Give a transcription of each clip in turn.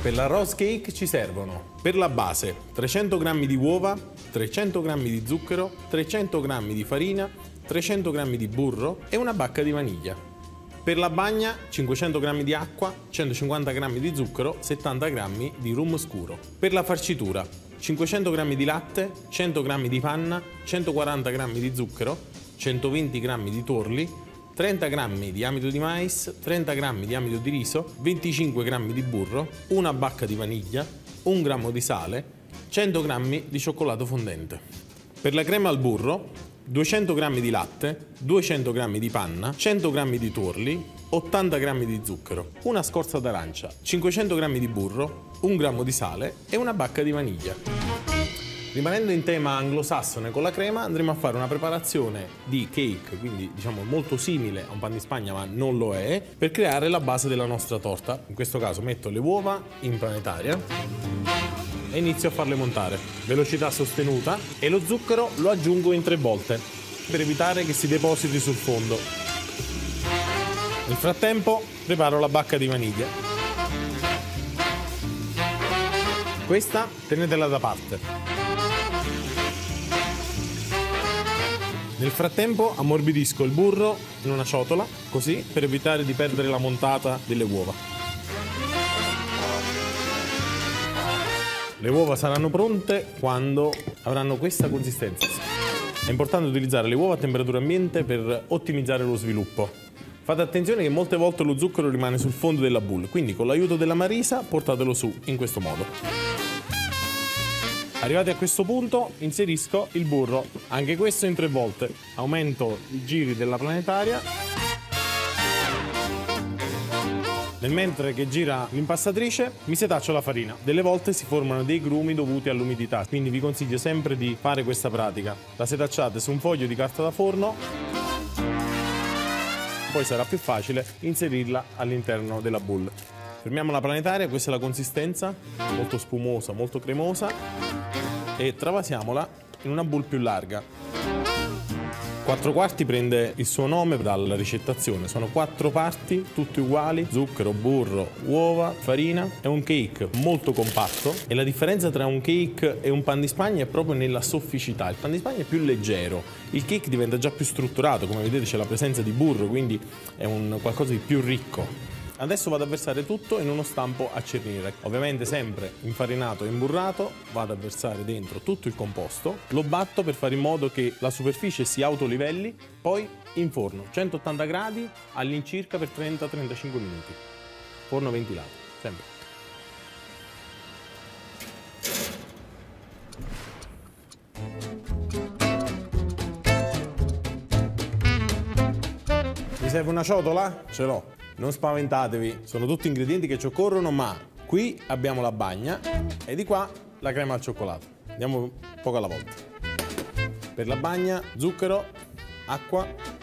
Per la rose cake ci servono per la base 300 g di uova, 300 g di zucchero, 300 g di farina, 300 g di burro e una bacca di vaniglia. Per la bagna 500 g di acqua, 150 g di zucchero, 70 g di rum scuro. Per la farcitura 500 g di latte, 100 g di panna, 140 g di zucchero, 120 g di tuorli, 30 g di amido di mais, 30 g di amido di riso, 25 g di burro, una bacca di vaniglia, 1 grammo di sale, 100 g di cioccolato fondente. Per la crema al burro 200 g di latte, 200 g di panna, 100 g di tuorli, 80 g di zucchero, una scorza d'arancia, 500 g di burro, 1 grammo di sale e una bacca di vaniglia. Rimanendo in tema anglosassone con la crema, andremo a fare una preparazione di cake, quindi diciamo molto simile a un pan di Spagna ma non lo è, per creare la base della nostra torta. In questo caso metto le uova in planetaria e inizio a farle montare. Velocità sostenuta e lo zucchero lo aggiungo in 3 volte per evitare che si depositi sul fondo. Nel frattempo preparo la bacca di vaniglia. Questa tenetela da parte. Nel frattempo ammorbidisco il burro in una ciotola, così, per evitare di perdere la montata delle uova. Le uova saranno pronte quando avranno questa consistenza. È importante utilizzare le uova a temperatura ambiente per ottimizzare lo sviluppo. Fate attenzione che molte volte lo zucchero rimane sul fondo della boule, quindi con l'aiuto della Marisa portatelo su in questo modo. Arrivati a questo punto inserisco il burro, anche questo in 3 volte. Aumento i giri della planetaria. Nel mentre che gira l'impastatrice mi setaccio la farina. Delle volte si formano dei grumi dovuti all'umidità, quindi vi consiglio sempre di fare questa pratica. La setacciate su un foglio di carta da forno, poi sarà più facile inserirla all'interno della boule. Fermiamo la planetaria, questa è la consistenza, molto spumosa, molto cremosa, e travasiamola in una boule più larga. 4 quarti prende il suo nome dalla ricettazione, sono 4 parti tutte uguali, zucchero, burro, uova, farina. È un cake molto compatto e la differenza tra un cake e un pan di Spagna è proprio nella sofficità. Il pan di Spagna è più leggero, il cake diventa già più strutturato, come vedete c'è la presenza di burro, quindi è un qualcosa di più ricco. Adesso vado a versare tutto in uno stampo a cernire, ovviamente sempre infarinato e imburrato. Vado a versare dentro tutto il composto, lo batto per fare in modo che la superficie si autolivelli, poi in forno 180 gradi all'incirca per 30-35 minuti, forno ventilato, sempre. Mi serve una ciotola? Ce l'ho. Non spaventatevi, sono tutti ingredienti che ci occorrono, ma qui abbiamo la bagna e di qua la crema al cioccolato. Andiamo poco alla volta. Per la bagna, zucchero, acqua.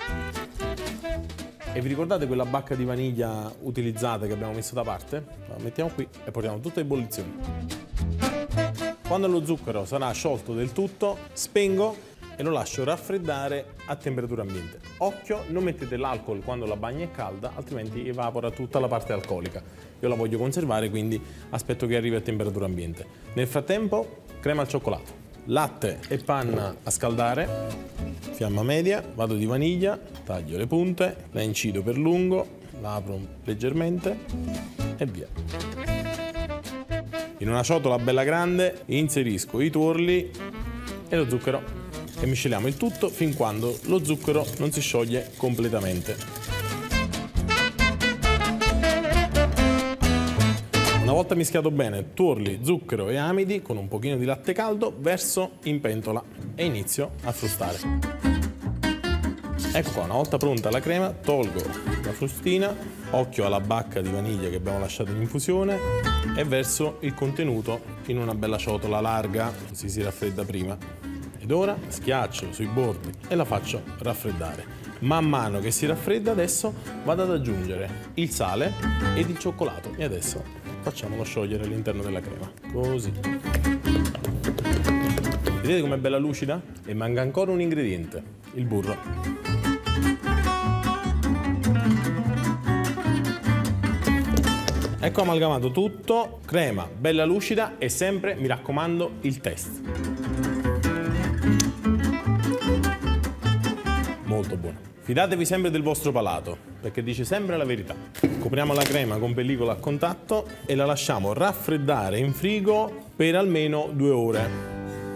E vi ricordate quella bacca di vaniglia utilizzata che abbiamo messo da parte? La mettiamo qui e portiamo tutta in ebollizione. Quando lo zucchero sarà sciolto del tutto, spengo e lo lascio raffreddare a temperatura ambiente. Occhio, non mettete l'alcol quando la bagna è calda, altrimenti evapora tutta la parte alcolica. Io la voglio conservare, quindi aspetto che arrivi a temperatura ambiente. Nel frattempo, crema al cioccolato, latte e panna a scaldare, fiamma media, vado di vaniglia, taglio le punte, la incido per lungo, la apro leggermente e via. In una ciotola bella grande inserisco i tuorli e lo zucchero e misceliamo il tutto fin quando lo zucchero non si scioglie completamente. Una volta mischiato bene tuorli, zucchero e amidi con un pochino di latte caldo, verso in pentola e inizio a frustare. Ecco qua, una volta pronta la crema, tolgo la frustina, occhio alla bacca di vaniglia che abbiamo lasciato in infusione e verso il contenuto in una bella ciotola larga, così si raffredda prima. Ed ora schiaccio sui bordi e la faccio raffreddare. Man mano che si raffredda adesso vado ad aggiungere il sale ed il cioccolato e adesso facciamolo sciogliere all'interno della crema, così. Vedete com'è bella lucida? E manca ancora un ingrediente, il burro. Ecco amalgamato tutto, crema bella lucida e sempre, mi raccomando, il test. Molto buono. Fidatevi sempre del vostro palato, perché dice sempre la verità. Copriamo la crema con pellicola a contatto e la lasciamo raffreddare in frigo per almeno 2 ore.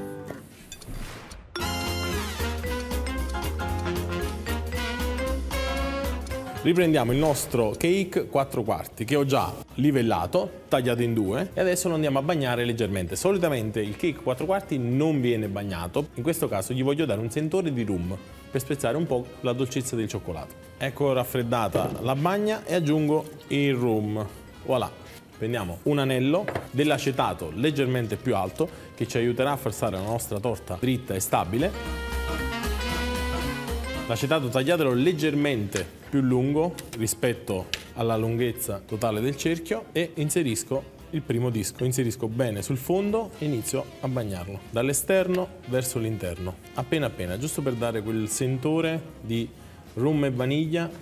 Riprendiamo il nostro cake 4 quarti che ho già livellato, tagliato in 2 e adesso lo andiamo a bagnare leggermente. Solitamente il cake 4 quarti non viene bagnato, in questo caso gli voglio dare un sentore di rum per spezzare un po' la dolcezza del cioccolato. Ecco raffreddata la bagna e aggiungo il rum. Voilà. Prendiamo un anello dell'acetato leggermente più alto che ci aiuterà a far stare la nostra torta dritta e stabile. L'acetato tagliatelo leggermente più lungo rispetto alla lunghezza totale del cerchio e inserisco il primo disco. Inserisco bene sul fondo e inizio a bagnarlo dall'esterno verso l'interno, appena appena, giusto per dare quel sentore di rum e vaniglia.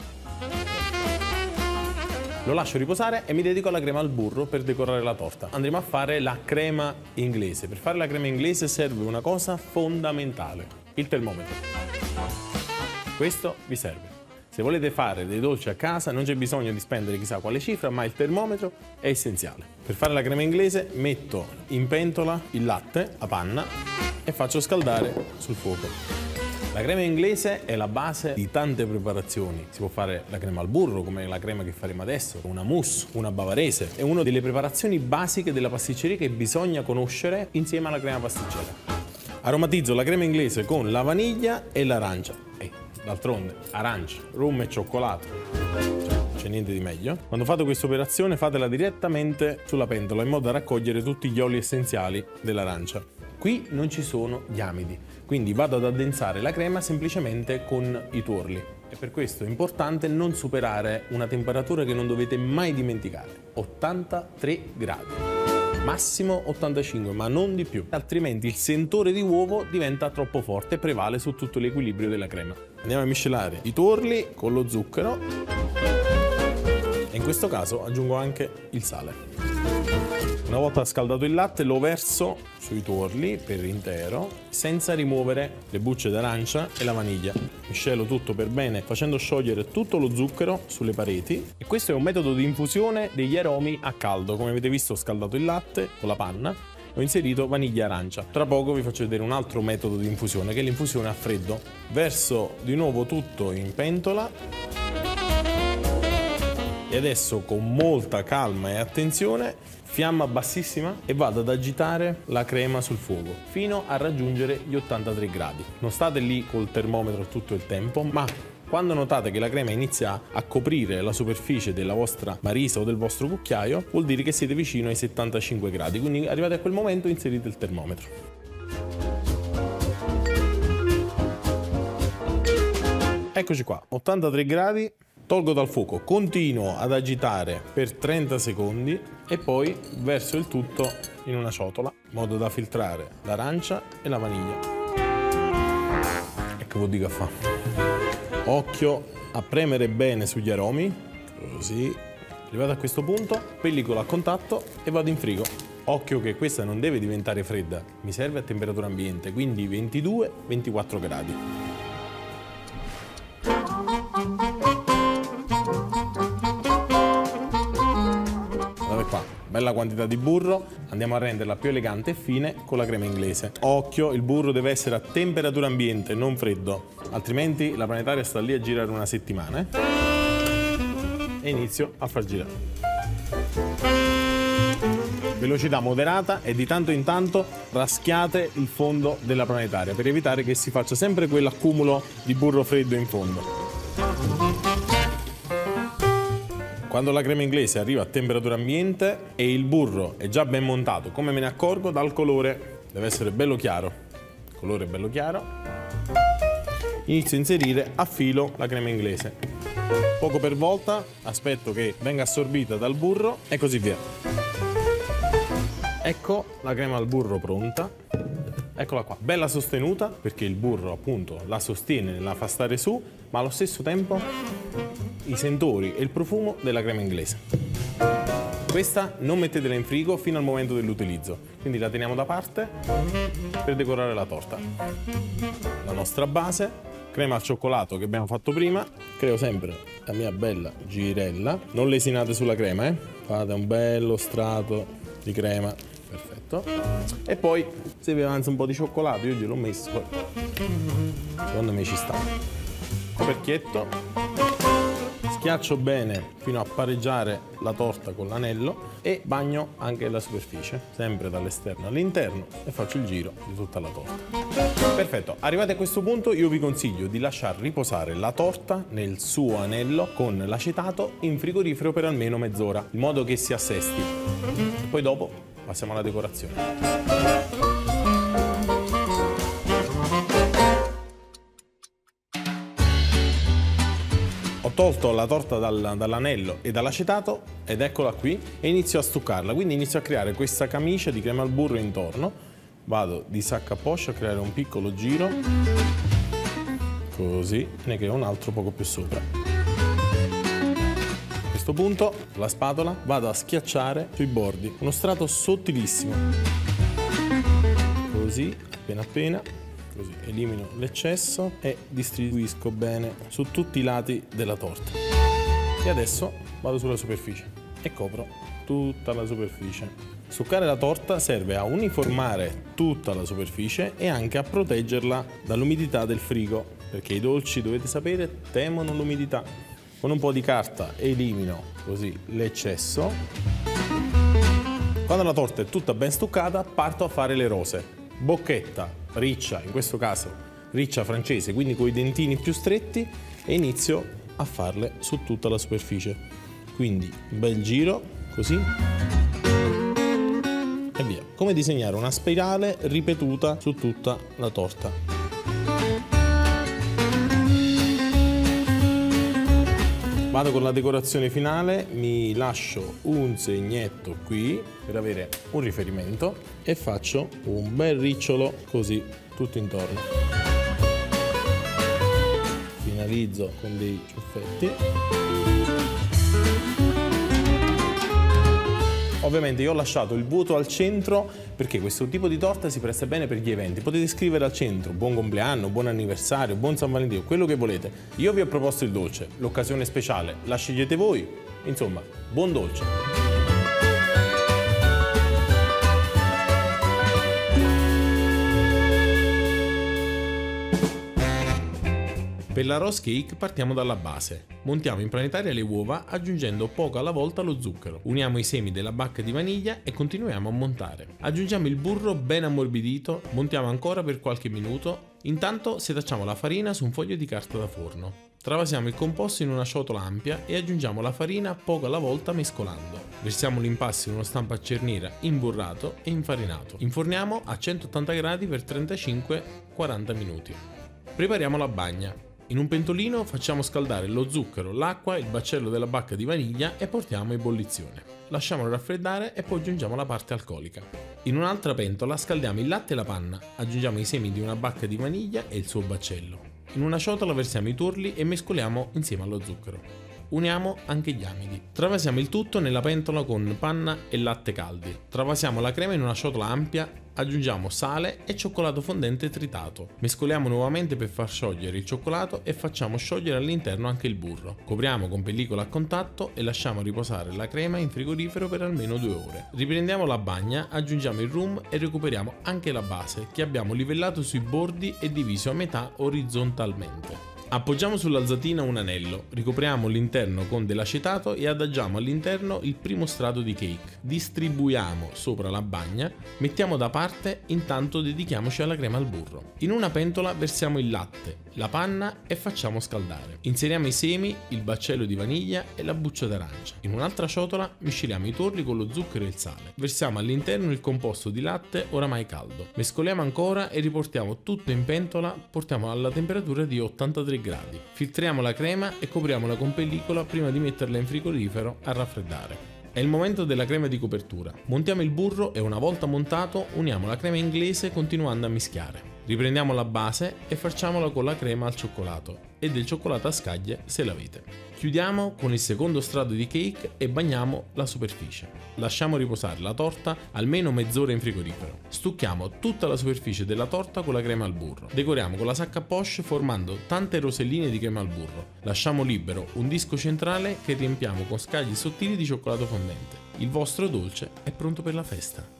Lo lascio riposare e mi dedico alla crema al burro per decorare la torta. Andremo a fare la crema inglese. Per fare la crema inglese serve una cosa fondamentale, il termometro. Questo vi serve. Se volete fare dei dolci a casa non c'è bisogno di spendere chissà quale cifra, ma il termometro è essenziale. Per fare la crema inglese metto in pentola il latte a panna e faccio scaldare sul fuoco. La crema inglese è la base di tante preparazioni. Si può fare la crema al burro, come la crema che faremo adesso, una mousse, una bavarese. È una delle preparazioni basiche della pasticceria che bisogna conoscere insieme alla crema pasticcera. Aromatizzo la crema inglese con la vaniglia e l'arancia. D'altronde, arancia, rum e cioccolato, non c'è niente di meglio. Quando fate questa operazione fatela direttamente sulla pentola in modo da raccogliere tutti gli oli essenziali dell'arancia. Qui non ci sono gli amidi, quindi vado ad addensare la crema semplicemente con i tuorli. E per questo è importante non superare una temperatura che non dovete mai dimenticare, 83 gradi. Massimo 85, ma non di più, altrimenti il sentore di uovo diventa troppo forte e prevale su tutto l'equilibrio della crema. Andiamo a miscelare i tuorli con lo zucchero e in questo caso aggiungo anche il sale. Una volta scaldato il latte lo verso sui tuorli per intero senza rimuovere le bucce d'arancia e la vaniglia. Miscelo tutto per bene facendo sciogliere tutto lo zucchero sulle pareti e questo è un metodo di infusione degli aromi a caldo. Come avete visto ho scaldato il latte con la panna, ho inserito vaniglia e arancia. Tra poco vi faccio vedere un altro metodo di infusione che è l'infusione a freddo. Verso di nuovo tutto in pentola e adesso con molta calma e attenzione fiamma bassissima e vado ad agitare la crema sul fuoco fino a raggiungere gli 83 gradi. Non state lì col termometro tutto il tempo, ma quando notate che la crema inizia a coprire la superficie della vostra marisa o del vostro cucchiaio, vuol dire che siete vicino ai 75 gradi. Quindi arrivate a quel momento inserite il termometro. Eccoci qua, 83 gradi. Tolgo dal fuoco, continuo ad agitare per 30 secondi e poi verso il tutto in una ciotola in modo da filtrare l'arancia e la vaniglia. Ecco che dico a fa. Occhio a premere bene sugli aromi, così. Arrivato a questo punto, pellicola a contatto e vado in frigo. Occhio che questa non deve diventare fredda, mi serve a temperatura ambiente, quindi 22-24 gradi. Bella quantità di burro, andiamo a renderla più elegante e fine con la crema inglese. Occhio, il burro deve essere a temperatura ambiente, non freddo, altrimenti la planetaria sta lì a girare una settimana. E inizio a far girare. Velocità moderata e di tanto in tanto raschiate il fondo della planetaria per evitare che si faccia sempre quell'accumulo di burro freddo in fondo. Quando la crema inglese arriva a temperatura ambiente e il burro è già ben montato, come me ne accorgo? Dal colore, deve essere bello chiaro. Il colore è bello chiaro. Inizio a inserire a filo la crema inglese. Poco per volta, aspetto che venga assorbita dal burro e così via. Ecco la crema al burro pronta. Eccola qua, bella sostenuta perché il burro appunto la sostiene, la fa stare su, ma allo stesso tempo i sentori e il profumo della crema inglese. Questa non mettetela in frigo fino al momento dell'utilizzo, quindi la teniamo da parte per decorare la torta. La nostra base, crema al cioccolato che abbiamo fatto prima, creo sempre la mia bella girella, non lesinate sulla crema, fate un bello strato di crema, perfetto. E poi se vi avanza un po' di cioccolato, io gliel'ho messo, poi secondo me ci sta. Coperchietto. Schiaccio bene fino a pareggiare la torta con l'anello e bagno anche la superficie, sempre dall'esterno all'interno, e faccio il giro di tutta la torta. Perfetto, arrivati a questo punto io vi consiglio di lasciar riposare la torta nel suo anello con l'acetato in frigorifero per almeno mezz'ora, in modo che si assesti. Poi dopo passiamo alla decorazione. Ho tolto la torta dall'anello e dall'acetato ed eccola qui e inizio a stuccarla, quindi inizio a creare questa camicia di crema al burro intorno, vado di sacca a poscia a creare un piccolo giro, così, ne creo un altro poco più sopra. A questo punto la spatola vado a schiacciare sui bordi, uno strato sottilissimo, così, appena appena. Così elimino l'eccesso e distribuisco bene su tutti i lati della torta. E adesso vado sulla superficie e copro tutta la superficie. Stuccare la torta serve a uniformare tutta la superficie e anche a proteggerla dall'umidità del frigo, perché i dolci, dovete sapere, temono l'umidità. Con un po' di carta elimino così l'eccesso. Quando la torta è tutta ben stuccata, parto a fare le rose. Bocchetta, riccia, in questo caso riccia francese, quindi con i dentini più stretti, e inizio a farle su tutta la superficie. Quindi un bel giro, così, e via. Come disegnare una spirale ripetuta su tutta la torta. Vado con la decorazione finale, mi lascio un segnetto qui per avere un riferimento e faccio un bel ricciolo così tutto intorno. Finalizzo con dei ciuffetti. Ovviamente io ho lasciato il vuoto al centro perché questo tipo di torta si presta bene per gli eventi. Potete scrivere al centro buon compleanno, buon anniversario, buon San Valentino, quello che volete. Io vi ho proposto il dolce, l'occasione speciale la scegliete voi. Insomma, buon dolce! Per la rose cake partiamo dalla base. Montiamo in planetaria le uova aggiungendo poco alla volta lo zucchero. Uniamo i semi della bacca di vaniglia e continuiamo a montare. Aggiungiamo il burro ben ammorbidito, montiamo ancora per qualche minuto. Intanto setacciamo la farina su un foglio di carta da forno. Travasiamo il composto in una ciotola ampia e aggiungiamo la farina poco alla volta mescolando. Versiamo l'impasto in uno stampo a cerniera imburrato e infarinato. Inforniamo a 180 gradi per 35-40 minuti. Prepariamo la bagna. In un pentolino facciamo scaldare lo zucchero, l'acqua, il baccello della bacca di vaniglia e portiamo a ebollizione. Lasciamolo raffreddare e poi aggiungiamo la parte alcolica. In un'altra pentola scaldiamo il latte e la panna, aggiungiamo i semi di una bacca di vaniglia e il suo baccello. In una ciotola versiamo i tuorli e mescoliamo insieme allo zucchero. Uniamo anche gli amidi. Travasiamo il tutto nella pentola con panna e latte caldi. Travasiamo la crema in una ciotola ampia, aggiungiamo sale e cioccolato fondente tritato. Mescoliamo nuovamente per far sciogliere il cioccolato e facciamo sciogliere all'interno anche il burro. Copriamo con pellicola a contatto e lasciamo riposare la crema in frigorifero per almeno 2 ore. Riprendiamo la bagna, aggiungiamo il rum e recuperiamo anche la base che abbiamo livellato sui bordi e diviso a metà orizzontalmente. Appoggiamo sull'alzatina un anello, ricopriamo l'interno con dell'acetato e adagiamo all'interno il primo strato di cake. Distribuiamo sopra la bagna, mettiamo da parte, intanto dedichiamoci alla crema al burro. In una pentola versiamo il latte, la panna e facciamo scaldare. Inseriamo i semi, il baccello di vaniglia e la buccia d'arancia. In un'altra ciotola misceliamo i tuorli con lo zucchero e il sale. Versiamo all'interno il composto di latte oramai caldo. Mescoliamo ancora e riportiamo tutto in pentola, portiamo alla temperatura di 83 gradi. Filtriamo la crema e copriamola con pellicola prima di metterla in frigorifero a raffreddare. È il momento della crema di copertura. Montiamo il burro e una volta montato uniamo la crema inglese continuando a mischiare. Riprendiamo la base e facciamola con la crema al cioccolato e del cioccolato a scaglie se l'avete. Chiudiamo con il secondo strato di cake e bagniamo la superficie. Lasciamo riposare la torta almeno mezz'ora in frigorifero. Stucchiamo tutta la superficie della torta con la crema al burro. Decoriamo con la sacca poche formando tante roselline di crema al burro. Lasciamo libero un disco centrale che riempiamo con scaglie sottili di cioccolato fondente. Il vostro dolce è pronto per la festa.